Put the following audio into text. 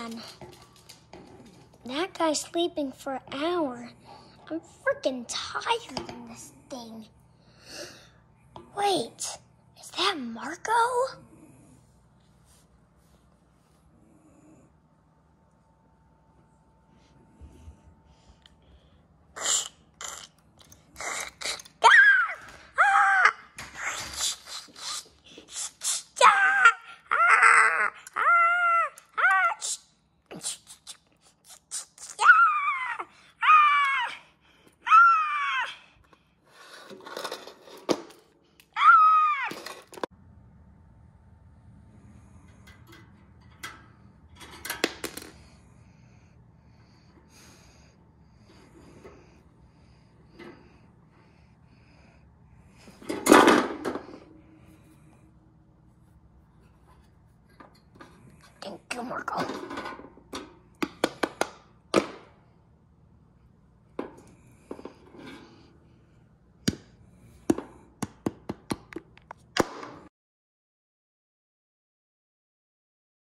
man. That guy's sleeping for an hour. I'm freaking tired in this thing. Wait, is that Marco? Thank you, Marco.